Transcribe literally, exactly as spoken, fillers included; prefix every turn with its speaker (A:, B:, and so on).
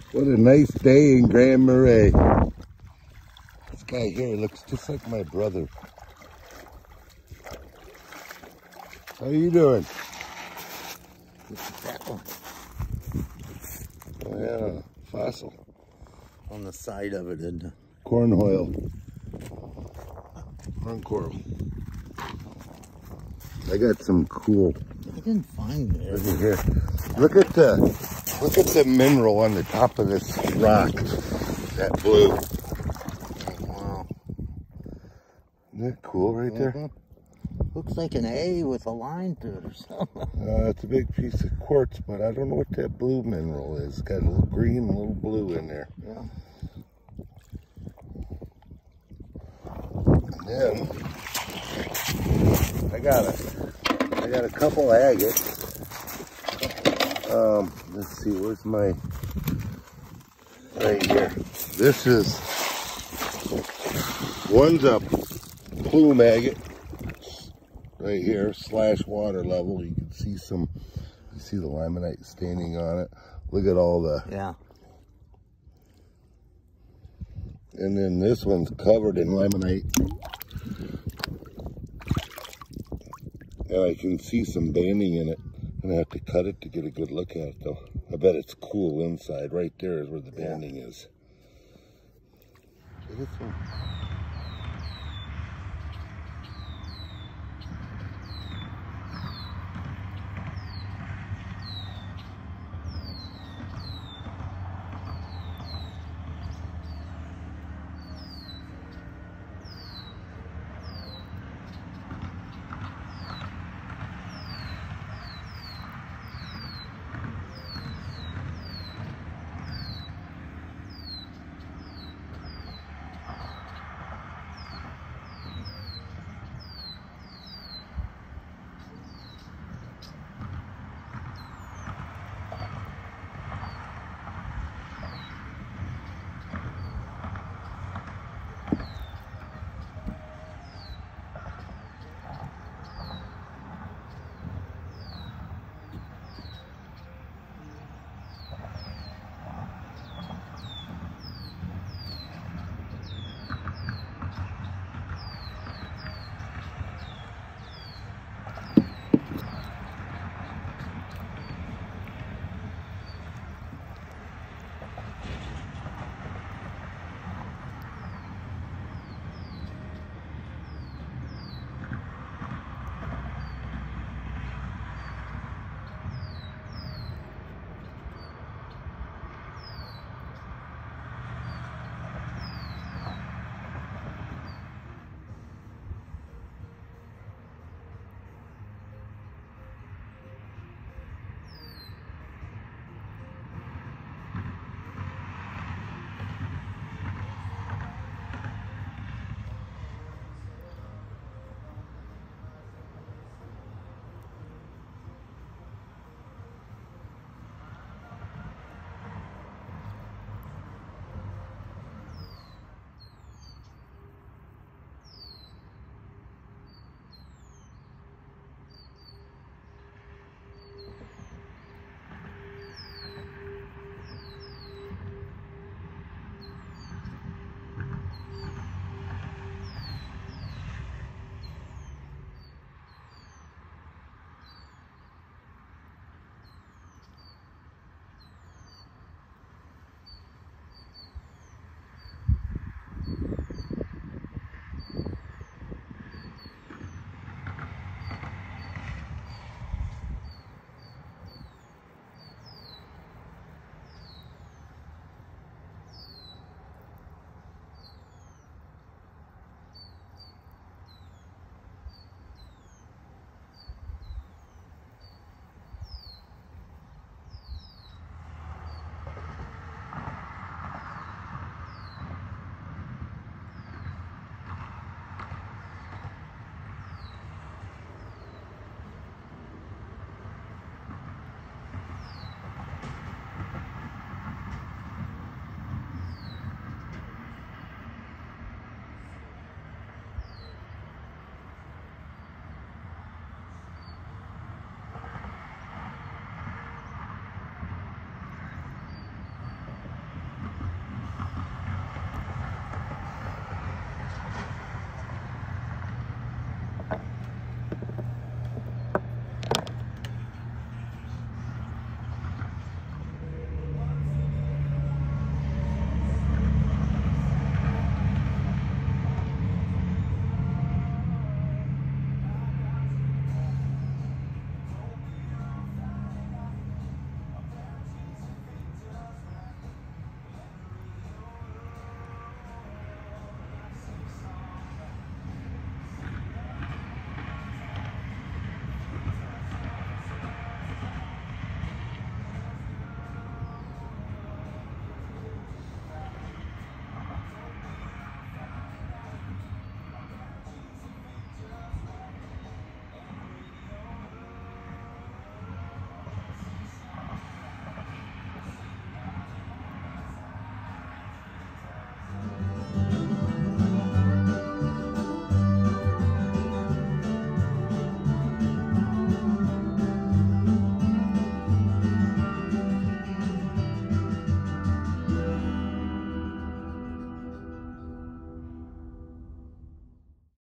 A: What a nice day in Grand Marais. This guy here looks just like my brother. How you doing?
B: That one.
A: Oh yeah, fossil.
B: On the side of it, isn't it?
A: Corn oil. Corn coral. I got some cool.
B: I didn't find it.
A: Look at here. Look at the look at the mineral on the top of this rock. That blue.
B: Oh, wow.
A: Isn't that cool right there?
B: Mm-hmm. Looks like an A with a line through it or something.
A: Uh, it's a big piece of quartz, but I don't know what that blue mineral is. It's got a little green and a little blue in there.
B: Yeah.
A: And then I got a I got a couple agates. Um, let's see, where's my right here. This is one's a plume agate right here, slash water level. You can see some you see the limonite staining on it. Look at all the
B: Yeah.
A: And then this one's covered in limonite. And I can see some banding in it. I'm gonna have to cut it to get a good look at it though. I bet it's cool inside. Right there is where the banding yeah. is. This one.